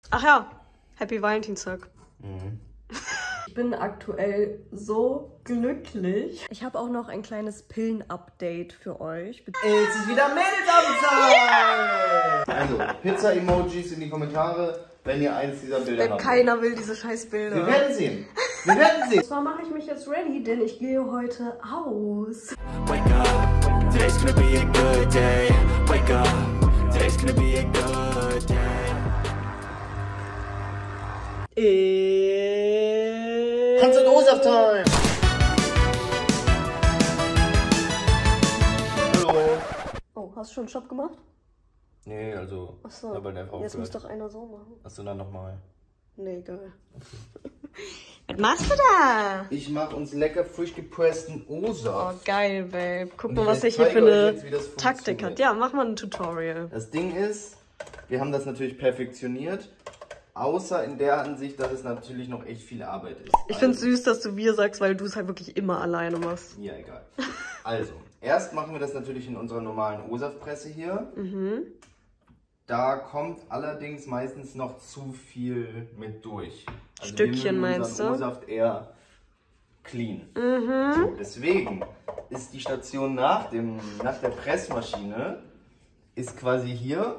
Ach ja, Happy Valentinstag. Mhm. Ich bin aktuell so glücklich. Ich habe auch noch ein kleines Pillen-Update für euch. Es ist wieder Mädelsabend! Also, Pizza-Emojis in die Kommentare, wenn ihr eins dieser Bilder habt. Keiner will diese scheiß Bilder. Wir werden sehen. Wir werden sehen. Und zwar mache ich mich jetzt ready, denn ich gehe heute aus. Wake up, today's gonna be a good day. Wake up, today's gonna be a good day. Hans und Osaf Time! Hallo! Oh, hast du schon einen Stopp gemacht? Nee, also, Achso, aber der jetzt muss doch einer so machen. Achso, dann nochmal. Nee, egal. Was machst du da? Ich mache uns lecker frisch gepressten Osaf. Oh, geil, Babe. Guck Und mal, was ich ich hier für zeige euch eine jetzt, wie das Taktik hat. funktioniert. Ja, mach mal ein Tutorial. Das Ding ist, wir haben das natürlich perfektioniert, außer in der Ansicht, dass es natürlich noch echt viel Arbeit ist. Ich find's süß, dass du wir sagst, weil du es halt wirklich immer alleine machst. Ja, egal. Also, erst machen wir das natürlich in unserer normalen Osaf-Presse hier. Da kommt allerdings meistens noch zu viel mit durch. Also Stückchen meinst du? Osaf eher clean. So, deswegen ist die Station nach der Pressmaschine ist quasi hier.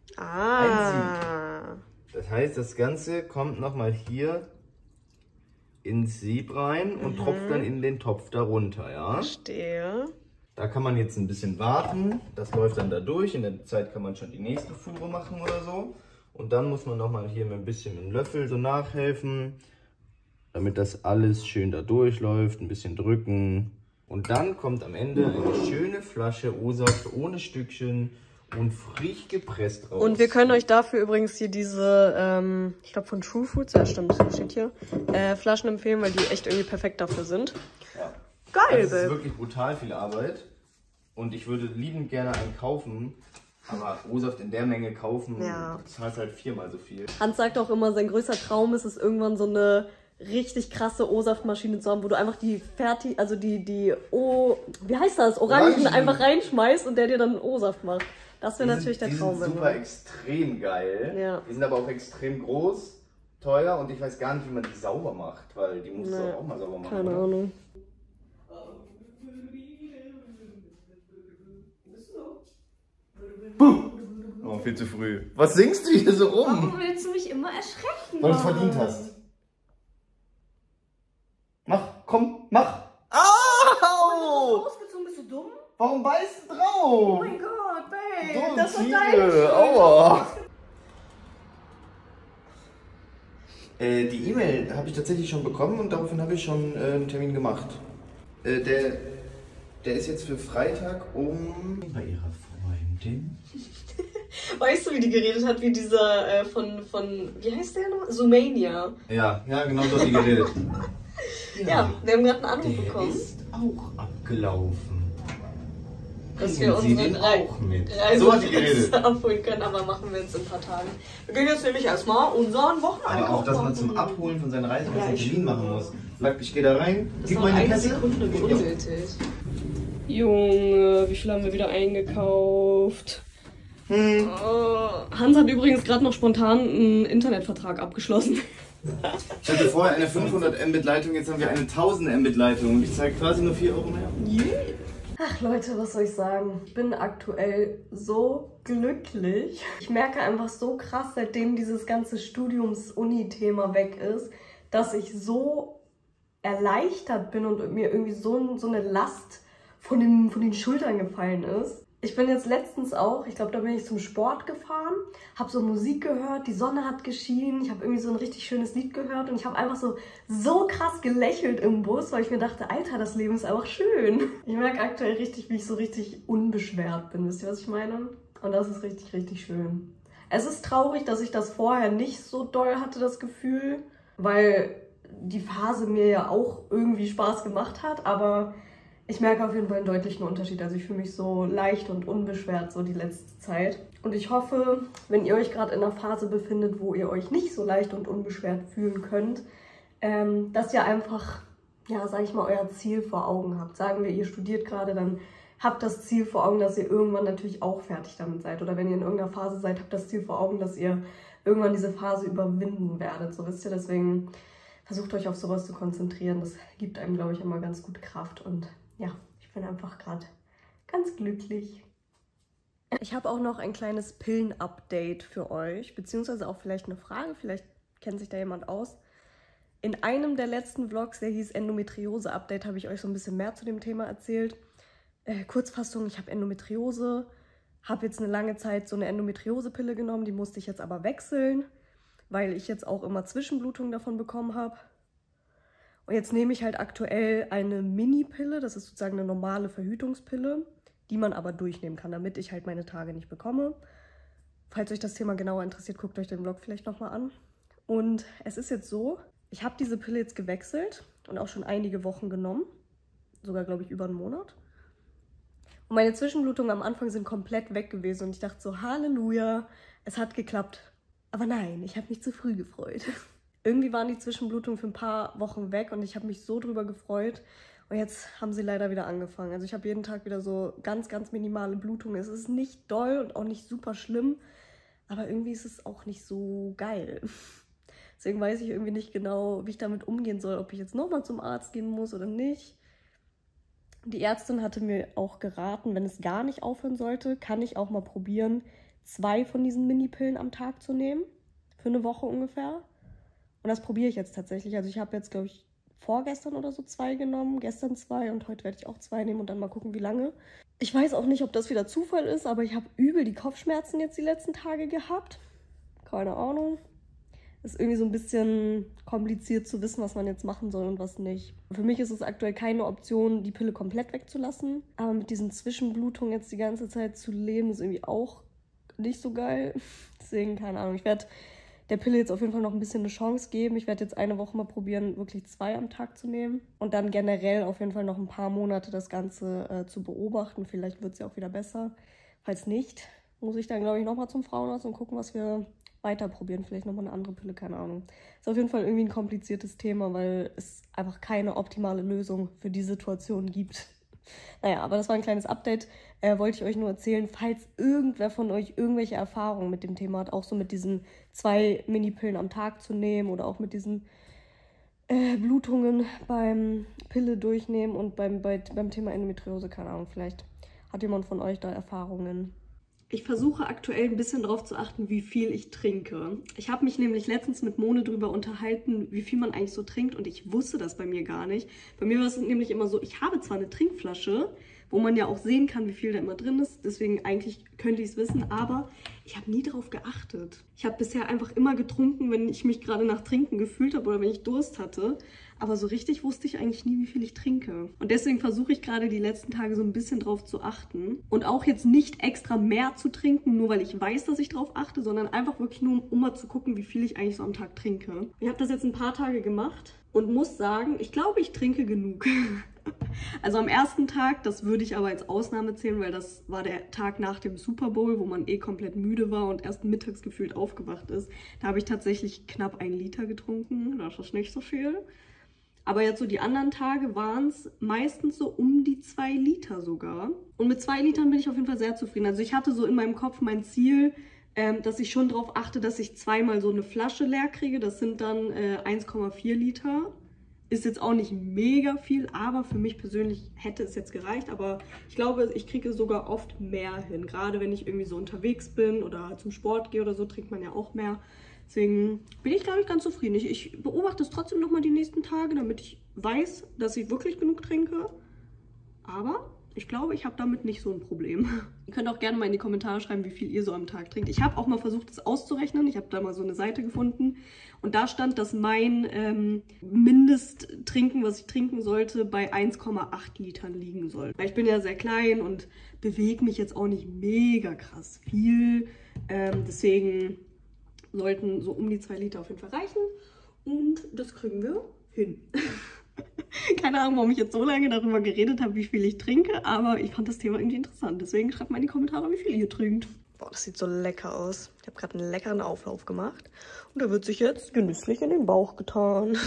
Ah. Das heißt, das Ganze kommt nochmal hier ins Sieb rein und tropft dann in den Topf darunter, ja? Verstehe. Da kann man jetzt ein bisschen warten, das läuft dann da durch, in der Zeit kann man schon die nächste Fuhre machen oder so. Und dann muss man nochmal hier mit ein bisschen mit dem Löffel so nachhelfen, damit das alles schön da durchläuft, ein bisschen drücken. Und dann kommt am Ende eine schöne Flasche Osaf ohne Stückchen und frisch gepresst raus. Und wir können euch dafür übrigens hier diese, ich glaube von True Foods, ja stimmt, steht hier, Flaschen empfehlen, weil die echt irgendwie perfekt dafür sind. Ja. Geil, Das ist Babe. wirklich brutal viel Arbeit und ich würde liebend gerne einen kaufen, aber Osaf in der Menge kaufen, Ja. du zahlst halt 4-mal so viel. Hans sagt auch immer, sein größter Traum ist es, irgendwann so eine richtig krasse O-Saft-Maschine zu haben, wo du einfach die wie heißt das, Orangen einfach reinschmeißt und der dir dann O-Saft macht. Das wäre natürlich der Traum. Die sind super extrem geil, Ja. die sind aber auch extrem groß, teuer und ich weiß gar nicht, wie man die sauber macht, weil die musst du auch mal sauber machen. Keine oder? Ahnung. Oh, viel zu früh. Was singst du hier so rum? Warum willst du mich immer erschrecken? Weil du es verdient hast. Mach, komm, mach. Au! Ausgezogen, bist du dumm? Warum beißt du drauf? Oh mein Gott, babe. So, Das war Ziege. deine Schuld. Aua. Die E-Mail habe ich tatsächlich schon bekommen und daraufhin habe ich schon einen Termin gemacht. Der ist jetzt für Freitag bei ihrer Freundin. Weißt du, wie die geredet hat, wie dieser von wie heißt der noch? Zoomania. Ja, genau so hat die geredet. Ja, wir haben gerade einen Anruf Der bekommen. ist auch abgelaufen. Dass Bringen wir Sie unsere den auch mit. Reise So hat die geredet. abholen können, aber machen wir jetzt in ein paar Tagen. Wir gehen jetzt nämlich erstmal unseren Wocheneinkauf Aber auch, dass man machen. zum Abholen von seinen Reisen Ja, einen ich Termin machen schwöre. muss. Sagt, ich gehe da rein, Das gib war meine eine Pässe. Sekunde Ja. ungültig. Junge, wie viel haben wir wieder eingekauft? Hans hat übrigens gerade noch spontan einen Internetvertrag abgeschlossen. Ich hatte vorher eine 500 Mbit Leitung, jetzt haben wir eine 1000 Mbit Leitung und ich zahle quasi nur 4 Euro mehr. Ach Leute, was soll ich sagen? Ich bin aktuell so glücklich. Ich merke einfach so krass, seitdem dieses ganze Studiums-Uni-Thema weg ist, dass ich so erleichtert bin und mir irgendwie so eine Last von den Schultern gefallen ist. Ich bin jetzt letztens auch, ich glaube, da bin ich zum Sport gefahren, habe so Musik gehört, die Sonne hat geschienen, ich habe irgendwie so ein richtig schönes Lied gehört und ich habe einfach so krass gelächelt im Bus, weil ich mir dachte, Alter, das Leben ist einfach schön. Ich merke aktuell richtig, wie ich so richtig unbeschwert bin, wisst ihr, was ich meine? Und das ist richtig, richtig schön. Es ist traurig, dass ich das vorher nicht so doll hatte, das Gefühl, weil die Phase mir ja auch irgendwie Spaß gemacht hat, aber ich merke auf jeden Fall einen deutlichen Unterschied. Also ich fühle mich so leicht und unbeschwert so die letzte Zeit. Und ich hoffe, wenn ihr euch gerade in einer Phase befindet, wo ihr euch nicht so leicht und unbeschwert fühlen könnt, dass ihr einfach, ja, sag ich mal, euer Ziel vor Augen habt. Sagen wir, ihr studiert gerade, dann habt das Ziel vor Augen, dass ihr irgendwann natürlich auch fertig damit seid. Oder wenn ihr in irgendeiner Phase seid, habt das Ziel vor Augen, dass ihr irgendwann diese Phase überwinden werdet, so wisst ihr. Deswegen versucht euch auf sowas zu konzentrieren. Das gibt einem, glaube ich, immer ganz gut Kraft. Und ja, ich bin einfach gerade ganz glücklich. Ich habe auch noch ein kleines Pillen-Update für euch, beziehungsweise auch vielleicht eine Frage. Vielleicht kennt sich da jemand aus. In einem der letzten Vlogs, der hieß Endometriose-Update, habe ich euch so ein bisschen mehr zu dem Thema erzählt. Kurzfassung, ich habe Endometriose, habe jetzt eine lange Zeit so eine Endometriose-Pille genommen, die musste ich jetzt aber wechseln, weil ich jetzt auch immer Zwischenblutungen davon bekommen habe. Und jetzt nehme ich halt aktuell eine Mini-Pille, das ist sozusagen eine normale Verhütungspille, die man aber durchnehmen kann, damit ich halt meine Tage nicht bekomme. Falls euch das Thema genauer interessiert, guckt euch den Vlog vielleicht nochmal an. Und es ist jetzt so, ich habe diese Pille jetzt gewechselt und auch schon einige Wochen genommen, sogar glaube ich über einen Monat. Und meine Zwischenblutungen am Anfang sind komplett weg gewesen und ich dachte so, Halleluja, es hat geklappt. Aber nein, ich habe mich zu früh gefreut. Irgendwie waren die Zwischenblutungen für ein paar Wochen weg und ich habe mich so drüber gefreut. Und jetzt haben sie leider wieder angefangen. Also ich habe jeden Tag wieder so ganz, ganz minimale Blutungen. Es ist nicht doll und auch nicht super schlimm, aber irgendwie ist es auch nicht so geil. Deswegen weiß ich irgendwie nicht genau, wie ich damit umgehen soll, ob ich jetzt nochmal zum Arzt gehen muss oder nicht. Die Ärztin hatte mir auch geraten, wenn es gar nicht aufhören sollte, kann ich auch mal probieren, 2 von diesen Minipillen am Tag zu nehmen. Für eine Woche ungefähr. Und das probiere ich jetzt tatsächlich. Also ich habe jetzt, glaube ich, vorgestern oder so 2 genommen, gestern 2 und heute werde ich auch 2 nehmen und dann mal gucken, wie lange. Ich weiß auch nicht, ob das wieder Zufall ist, aber ich habe übel die Kopfschmerzen jetzt die letzten Tage gehabt. Keine Ahnung. Ist irgendwie so ein bisschen kompliziert zu wissen, was man jetzt machen soll und was nicht. Für mich ist es aktuell keine Option, die Pille komplett wegzulassen. Aber mit diesen Zwischenblutungen jetzt die ganze Zeit zu leben, ist irgendwie auch nicht so geil. Deswegen, keine Ahnung. Ich werde der Pille jetzt auf jeden Fall noch ein bisschen eine Chance geben. Ich werde jetzt eine Woche mal probieren, wirklich 2 am Tag zu nehmen. Und dann generell auf jeden Fall noch ein paar Monate das Ganze zu beobachten. Vielleicht wird es ja auch wieder besser. Falls nicht, muss ich dann, glaube ich, nochmal zum Frauenarzt und gucken, was wir weiter probieren. Vielleicht nochmal eine andere Pille, keine Ahnung. Ist auf jeden Fall irgendwie ein kompliziertes Thema, weil es einfach keine optimale Lösung für die Situation gibt. Naja, aber das war ein kleines Update. Wollte ich euch nur erzählen, falls irgendwer von euch irgendwelche Erfahrungen mit dem Thema hat, auch so mit diesen 2 Minipillen am Tag zu nehmen oder auch mit diesen Blutungen beim Pille durchnehmen und beim Thema Endometriose, keine Ahnung, vielleicht hat jemand von euch da Erfahrungen. Ich versuche aktuell ein bisschen darauf zu achten, wie viel ich trinke. Ich habe mich nämlich letztens mit Mone darüber unterhalten, wie viel man eigentlich so trinkt und ich wusste das bei mir gar nicht. Bei mir war es nämlich immer so, ich habe zwar eine Trinkflasche, wo man ja auch sehen kann, wie viel da immer drin ist, deswegen eigentlich könnte ich es wissen, aber ich habe nie darauf geachtet. Ich habe bisher einfach immer getrunken, wenn ich mich gerade nach Trinken gefühlt habe oder wenn ich Durst hatte. Aber so richtig wusste ich eigentlich nie, wie viel ich trinke. Und deswegen versuche ich gerade die letzten Tage so ein bisschen drauf zu achten. Und auch jetzt nicht extra mehr zu trinken, nur weil ich weiß, dass ich drauf achte, sondern einfach wirklich nur, um mal zu gucken, wie viel ich eigentlich so am Tag trinke. Ich habe das jetzt ein paar Tage gemacht und muss sagen, ich glaube, ich trinke genug. Also am ersten Tag, das würde ich aber als Ausnahme zählen, weil das war der Tag nach dem Super Bowl, wo man eh komplett müde war und erst mittags gefühlt aufgewacht ist. Da habe ich tatsächlich knapp 1 Liter getrunken. Das ist nicht so viel. Aber jetzt so die anderen Tage waren es meistens so um die 2 Liter sogar. Und mit 2 Litern bin ich auf jeden Fall sehr zufrieden. Also ich hatte so in meinem Kopf mein Ziel, dass ich schon darauf achte, dass ich 2-mal so eine Flasche leer kriege. Das sind dann 1,4 Liter. Ist jetzt auch nicht mega viel, aber für mich persönlich hätte es jetzt gereicht. Aber ich glaube, ich kriege sogar oft mehr hin. Gerade wenn ich irgendwie so unterwegs bin oder zum Sport gehe oder so, trinkt man ja auch mehr. Deswegen bin ich, glaube ich, ganz zufrieden. Ich beobachte es trotzdem nochmal die nächsten Tage, damit ich weiß, dass ich wirklich genug trinke. Aber ich glaube, ich habe damit nicht so ein Problem. Ihr könnt auch gerne mal in die Kommentare schreiben, wie viel ihr so am Tag trinkt. Ich habe auch mal versucht, das auszurechnen. Ich habe da mal so eine Seite gefunden. Und da stand, dass mein Mindesttrinken, was ich trinken sollte, bei 1,8 Litern liegen soll. Weil ich bin ja sehr klein und bewege mich jetzt auch nicht mega krass viel. Deswegen sollten so um die 2 Liter auf jeden Fall reichen. Und das kriegen wir hin. Keine Ahnung, warum ich jetzt so lange darüber geredet habe, wie viel ich trinke, aber ich fand das Thema irgendwie interessant. Deswegen schreibt mal in die Kommentare, wie viel ihr trinkt. Boah, das sieht so lecker aus. Ich habe gerade einen leckeren Auflauf gemacht und der wird sich jetzt genüsslich in den Bauch getan.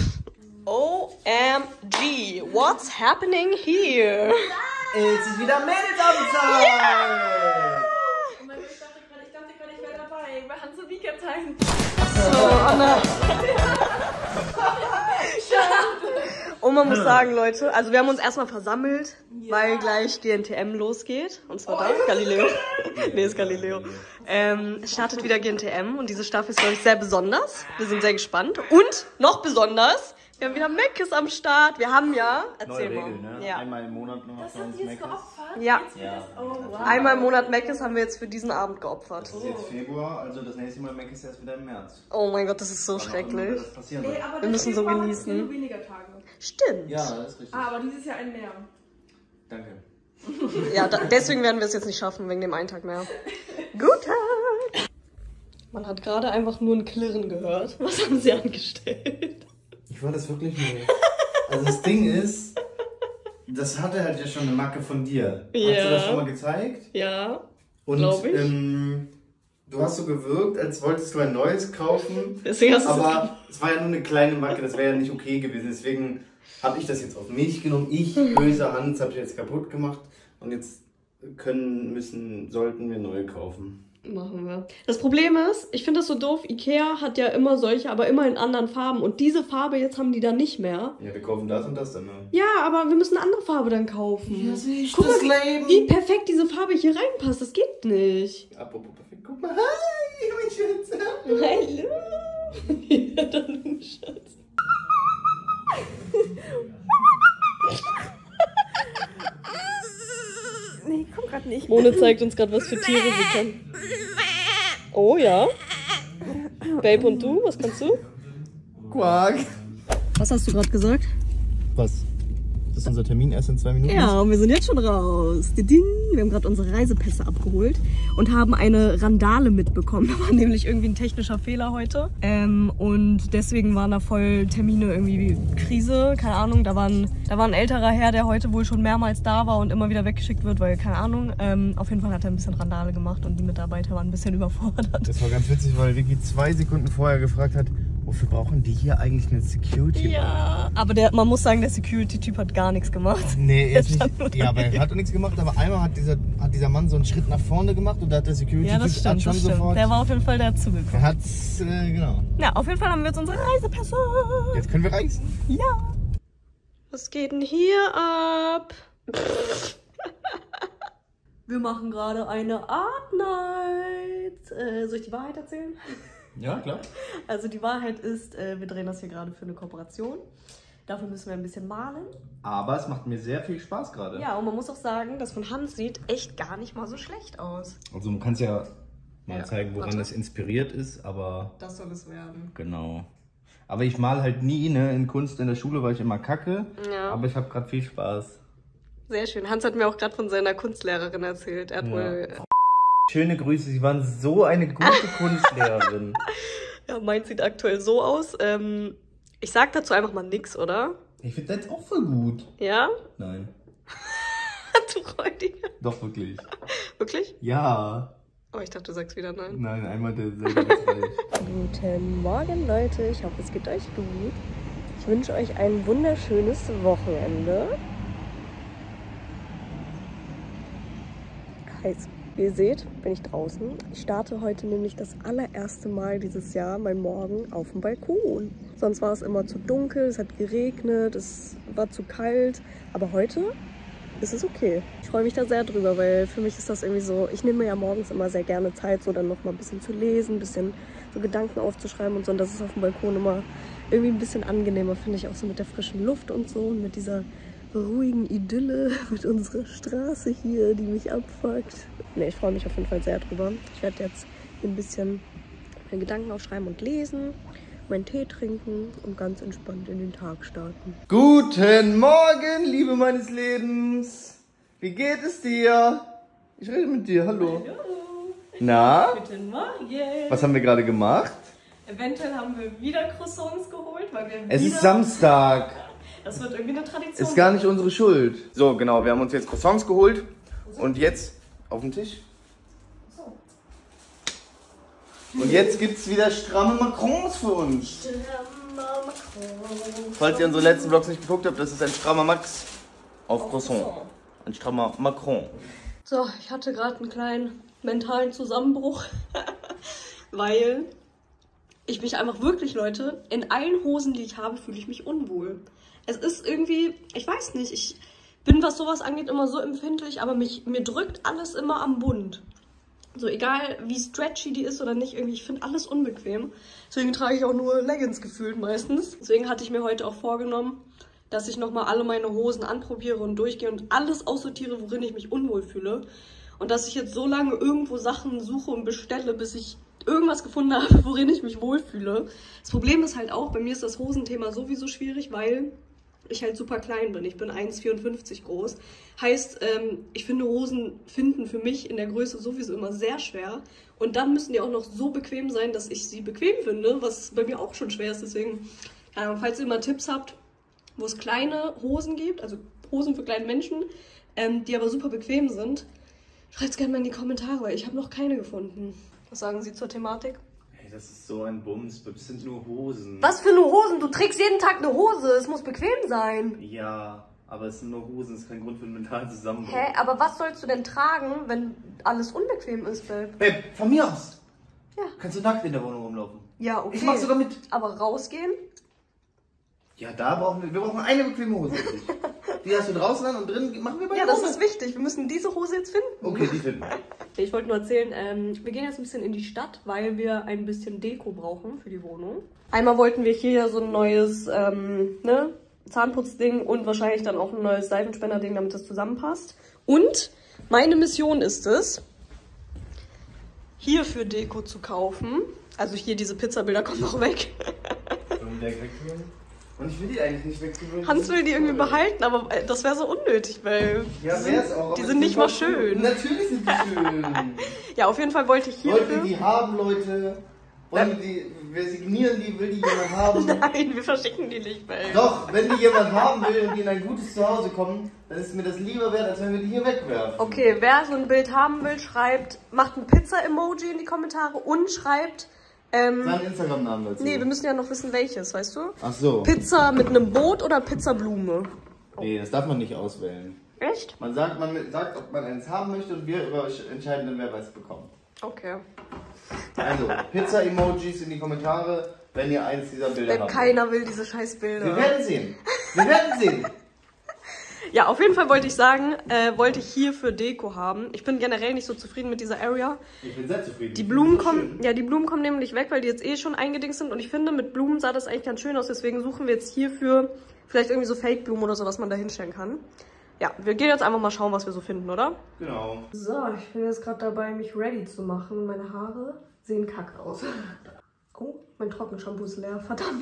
OMG, what's happening here? Es ist wieder Mädelsabend! Yeah! Oh mein Gott, ich dachte gerade, ich wäre dabei. Bei Hans und Vika Time. Und man muss sagen, Leute, also wir haben uns erstmal versammelt, weil gleich GNTM losgeht. Und zwar da, Galileo. Nee, ist Galileo. Es startet wieder GNTM und diese Staffel ist, glaube ich, sehr besonders. Wir sind sehr gespannt. Und noch besonders, wir haben wieder Meckes am Start. Wir haben ja, erzähl Neue mal. Regel, ne? Ja. Einmal im Monat noch Das bei habt uns ihr jetzt Meckes. geopfert? Ja. Ja. Oh, wow. Einmal im Monat Meckes haben wir jetzt für diesen Abend geopfert. Das ist jetzt Februar, also das nächste Mal Meckes erst wieder im März. Oh mein Gott, das ist so Wann auch immer schrecklich. das passieren Nee, wird. aber Wir der müssen so Februar hat genießen. nur weniger Tage. Stimmt. Ja, das ist richtig. Aber dieses Jahr ein mehr. Danke. Ja, deswegen werden wir es jetzt nicht schaffen, wegen dem einen Tag mehr. Guten Tag! Man hat gerade einfach nur ein Klirren gehört. Was haben sie angestellt? Ich war das wirklich nicht. Also das Ding ist, das hatte halt ja schon eine Macke von dir. Ja. Hast du das schon mal gezeigt? Ja, Und glaub ich. Du hast so gewirkt, als wolltest du ein neues kaufen. Deswegen hast du aber es war ja nur eine kleine Macke, das wäre ja nicht okay gewesen. Deswegen habe ich das jetzt auf mich genommen. Ich, böse Hans, habe jetzt kaputt gemacht. Und jetzt sollten wir neue kaufen. Machen wir. Das Problem ist, ich finde das so doof, Ikea hat ja immer solche, aber immer in anderen Farben. Und diese Farbe jetzt haben die dann nicht mehr. Ja, wir kaufen das und das dann. Ne? Ja, aber wir müssen eine andere Farbe dann kaufen. siehst Guck mal, wie perfekt diese Farbe hier reinpasst. Das geht nicht. Apropos perfekt, guck mal. Hi, mein Schatz. Hallo. Ja, dann Schatz. Nee, komm grad nicht. Mone zeigt uns gerade, was für Tiere sie kann. Oh ja. Babe und du, was kannst du? Quark. Was hast du gerade gesagt? Was? Das ist unser Termin erst in 2 Minuten? Ja, und wir sind jetzt schon raus. Diding. Wir haben gerade unsere Reisepässe abgeholt und haben eine Randale mitbekommen. Da war nämlich irgendwie ein technischer Fehler heute. Und deswegen waren da voll Termine irgendwie Krise. Keine Ahnung, da war ein älterer Herr, der heute wohl schon mehrmals da war und immer wieder weggeschickt wird, weil keine Ahnung. Auf jeden Fall hat er ein bisschen Randale gemacht und die Mitarbeiter waren ein bisschen überfordert. Das war ganz witzig, weil Vicky 2 Sekunden vorher gefragt hat, wofür brauchen die hier eigentlich eine Security? Ja, aber man muss sagen, der Security-Typ hat gar nichts gemacht. Nee, er ist stand nur nicht. Ja, aber er hat doch nichts gemacht, aber einmal hat dieser Mann so einen Schritt nach vorne gemacht und da hat der Security-Typ Ja, das stimmt, schon das stimmt. sofort. Der war auf jeden Fall dazugekommen. Er hat's, genau. Ja, auf jeden Fall haben wir jetzt unsere Reisepässe. Jetzt können wir reisen. Ja. Was geht denn hier ab? Wir machen gerade eine Art Night. Soll ich die Wahrheit erzählen? Ja, klar. Also die Wahrheit ist, wir drehen das hier gerade für eine Kooperation. Dafür müssen wir ein bisschen malen. Aber es macht mir sehr viel Spaß gerade. Ja, und man muss auch sagen, das von Hans sieht echt gar nicht mal so schlecht aus. Also man kann es ja mal zeigen, woran warte. es inspiriert ist, aber Das soll es werden. genau. Aber ich mal halt nie, ne? In Kunst in der Schule war ich immer kacke. Ja. Aber ich habe gerade viel Spaß. Sehr schön. Hans hat mir auch gerade von seiner Kunstlehrerin erzählt. Er hat wohl... Schöne Grüße, Sie waren so eine gute Kunstlehrerin. Ja, meins sieht aktuell so aus. Ich sag dazu einfach mal nix, oder? Ich finde das auch voll gut. Ja? Nein. Du Räudiger. Doch, wirklich. Wirklich? Ja. Oh, ich dachte, du sagst wieder nein. Nein, einmal derselbe Bereich. Guten Morgen, Leute. Ich hoffe, es geht euch gut. Ich wünsche euch ein wunderschönes Wochenende. Heiß. Wie ihr seht, bin ich draußen. Ich starte heute nämlich das allererste Mal dieses Jahr mein Morgen auf dem Balkon. Sonst war es immer zu dunkel, es hat geregnet, es war zu kalt. Aber heute ist es okay. Ich freue mich da sehr drüber, weil für mich ist das irgendwie so, ich nehme mir ja morgens immer sehr gerne Zeit, so dann noch mal ein bisschen zu lesen, ein bisschen so Gedanken aufzuschreiben und so. Und das ist auf dem Balkon immer irgendwie ein bisschen angenehmer, finde ich, auch so mit der frischen Luft und so und mit dieser ruhigen Idylle mit unserer Straße hier, die mich abfuckt. Ne, ich freue mich auf jeden Fall sehr drüber. Ich werde jetzt ein bisschen meine Gedanken aufschreiben und lesen, meinen Tee trinken und ganz entspannt in den Tag starten. Guten Morgen, Liebe meines Lebens. Wie geht es dir? Ich rede mit dir, hallo. Hallo. Na? Guten Morgen. Was haben wir gerade gemacht? Eventuell haben wir wieder Croissants geholt, weil wir Es ist Samstag. Das wird irgendwie eine Tradition. Ist gar nicht unsere Schuld. So, genau, wir haben uns jetzt Croissants geholt. Und jetzt auf den Tisch. Und jetzt gibt es wieder stramme Macrons für uns. Falls ihr unsere letzten Vlogs nicht geguckt habt, das ist ein strammer Max auf Croissant. Ein strammer Macron. So, ich hatte gerade einen kleinen mentalen Zusammenbruch, weil ich mich einfach wirklich, Leute, in allen Hosen, die ich habe, fühle ich mich unwohl. Es ist irgendwie, ich weiß nicht, ich bin, was sowas angeht, immer so empfindlich, aber mir drückt alles immer am Bund. So egal, wie stretchy die ist oder nicht, irgendwie, ich finde alles unbequem. Deswegen trage ich auch nur Leggings gefühlt meistens. Deswegen hatte ich mir heute auch vorgenommen, dass ich nochmal alle meine Hosen anprobiere und durchgehe und alles aussortiere, worin ich mich unwohl fühle. Und dass ich jetzt so lange irgendwo Sachen suche und bestelle, bis ich irgendwas gefunden habe, worin ich mich wohlfühle. Das Problem ist halt auch, bei mir ist das Hosenthema sowieso schwierig, weil ich halt super klein bin. Ich bin 1,54 groß. Heißt, ich finde Hosen finden für mich in der Größe sowieso immer sehr schwer. Und dann müssen die auch noch so bequem sein, dass ich sie bequem finde, was bei mir auch schon schwer ist. Deswegen, falls ihr mal Tipps habt, wo es kleine Hosen gibt, also Hosen für kleine Menschen, die aber super bequem sind, schreibt es gerne mal in die Kommentare, weil ich habe noch keine gefunden. Was sagen Sie zur Thematik? Hey, das ist so ein Bums, das sind nur Hosen. Was für nur Hosen? Du trägst jeden Tag eine Hose, es muss bequem sein. Ja, aber es sind nur Hosen, das ist kein Grund für einen mentalen Zusammenbruch. Hä, aber was sollst du denn tragen, wenn alles unbequem ist, Babe? Babe, von mir aus. Ja. Kannst du nackt in der Wohnung rumlaufen? Ja, okay. Ich mach sogar mit. Aber rausgehen? Ja, wir brauchen eine bequeme Hose. Die hast du draußen an und drin machen wir bei Ja, das ist wichtig. Wir müssen diese Hose jetzt finden. Okay, die finden wir. Ich wollte nur erzählen, wir gehen jetzt ein bisschen in die Stadt, weil wir ein bisschen Deko brauchen für die Wohnung. Einmal wollten wir hier so ein neues Zahnputzding und wahrscheinlich dann auch ein neues Seifenspenderding, damit das zusammenpasst. Und meine Mission ist es, hierfür Deko zu kaufen. Also hier diese Pizzabilder kommen noch weg. Und ich will die eigentlich nicht weggewinnen. Hans will die irgendwie behalten, aber das wäre so unnötig, weil ja, wär's auch, die sind nicht mal schön. Natürlich sind die schön. Ja, auf jeden Fall wollte ich hier. Wollt ihr die haben, Leute? Wir signieren die, will die jemand haben? Nein, wir verschicken die nicht, weil. Doch, wenn die jemand haben will und die in ein gutes Zuhause kommen, dann ist mir das lieber wert, als wenn wir die hier wegwerfen. Okay, wer so ein Bild haben will, macht ein Pizza-Emoji in die Kommentare und schreibt. Seinen Instagram-Namen dazu. Nee, wir müssen ja noch wissen, welches, weißt du? Ach so. Pizza mit einem Boot oder Pizzablume? Nee, das darf man nicht auswählen. Echt? Man sagt, ob man eins haben möchte und wir entscheiden dann, wer was bekommt. Okay. Also, Pizza-Emojis in die Kommentare, wenn ihr eins dieser Bilder habt. Keiner will diese scheiß Bilder. Wir werden sehen. Wir werden sehen. Ja, auf jeden Fall wollte ich sagen, wollte ich hier für Deko haben. Ich bin generell nicht so zufrieden mit dieser Area. Ich bin sehr zufrieden. Die Blumen kommen nämlich weg, weil die jetzt eh schon eingedingst sind. Und ich finde, mit Blumen sah das eigentlich ganz schön aus. Deswegen suchen wir jetzt hierfür vielleicht irgendwie so Fake-Blumen oder so, was man da hinstellen kann. Ja, wir gehen jetzt einfach mal schauen, was wir so finden, oder? Genau. So, ich bin jetzt gerade dabei, mich ready zu machen. Meine Haare sehen kacke aus. Oh, mein Trockenshampoo ist leer, verdammt.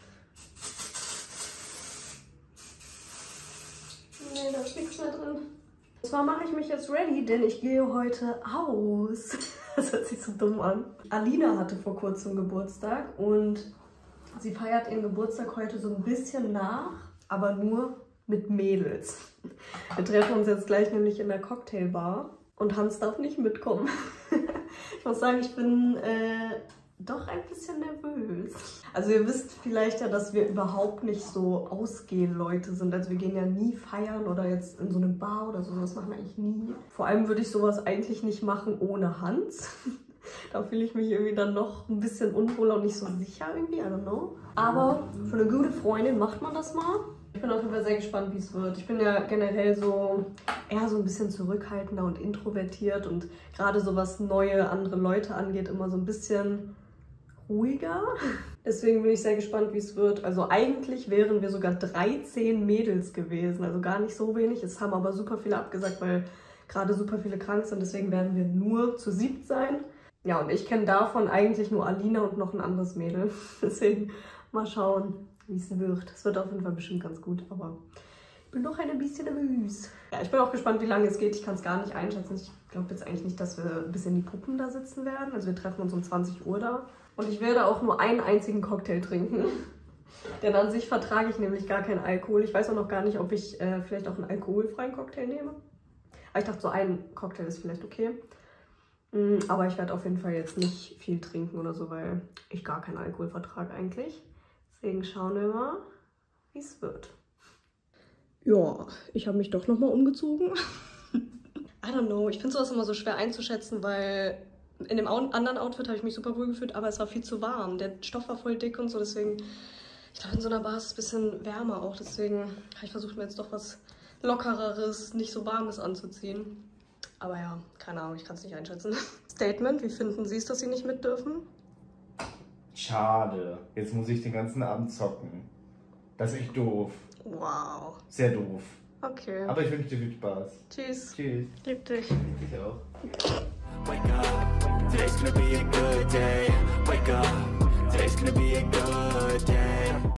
Nee, da ist nichts mehr drin. Und zwar mache ich mich jetzt ready, denn ich gehe heute aus. Das hört sich so dumm an. Alina hatte vor kurzem Geburtstag und sie feiert ihren Geburtstag heute so ein bisschen nach, aber nur mit Mädels. Wir treffen uns jetzt gleich nämlich in der Cocktailbar und Hans darf nicht mitkommen. Ich muss sagen, ich bin doch ein bisschen nervös. Also ihr wisst vielleicht ja, dass wir überhaupt nicht so Ausgehen-Leute sind. Also wir gehen ja nie feiern oder jetzt in so eine Bar oder so. Das machen wir eigentlich nie. Vor allem würde ich sowas eigentlich nicht machen ohne Hans. Da fühle ich mich irgendwie dann noch ein bisschen unwohl und nicht so sicher irgendwie, I don't know. Aber für eine gute Freundin macht man das mal. Ich bin auf jeden Fall sehr gespannt, wie es wird. Ich bin ja generell eher so ein bisschen zurückhaltender und introvertiert und gerade so was neue, andere Leute angeht, immer so ein bisschen ruhiger. Deswegen bin ich sehr gespannt, wie es wird. Also eigentlich wären wir sogar 13 Mädels gewesen, also gar nicht so wenig. Es haben aber super viele abgesagt, weil gerade super viele krank sind. Deswegen werden wir nur zu 7 sein. Ja, und ich kenne davon eigentlich nur Alina und noch ein anderes Mädel. Deswegen mal schauen, wie es wird. Es wird auf jeden Fall bestimmt ganz gut, aber ich bin noch ein bisschen nervös. Ja, ich bin auch gespannt, wie lange es geht. Ich kann es gar nicht einschätzen. Ich glaube jetzt eigentlich nicht, dass wir bis in die Puppen da sitzen werden. Also wir treffen uns um 20 Uhr da. Und ich werde auch nur einen einzigen Cocktail trinken. Denn an sich vertrage ich nämlich gar keinen Alkohol. Ich weiß auch noch gar nicht, ob ich vielleicht auch einen alkoholfreien Cocktail nehme. Aber ich dachte, so ein Cocktail ist vielleicht okay. Aber ich werde auf jeden Fall jetzt nicht viel trinken oder so, weil ich gar keinen Alkohol vertrage eigentlich. Deswegen schauen wir mal, wie es wird. Ja, ich habe mich doch nochmal umgezogen. I don't know, ich finde sowas immer so schwer einzuschätzen, weil in dem anderen Outfit habe ich mich super wohl gefühlt, aber es war viel zu warm. Der Stoff war voll dick und so, deswegen, ich glaube, in so einer Bar ist es ein bisschen wärmer auch. Deswegen habe ich versucht, mir jetzt doch was Lockereres, nicht so Warmes anzuziehen. Aber ja, keine Ahnung, ich kann es nicht einschätzen. Statement, wie finden Sie es, dass Sie nicht mit dürfen? Schade. Jetzt muss ich den ganzen Abend zocken. Das ist echt doof. Wow. Sehr doof. Okay. Aber ich wünsche dir viel Spaß. Tschüss. Tschüss. Lieb dich. Ich auch. Wake up, today's gonna be a good day. Wake up, today's gonna be a good day.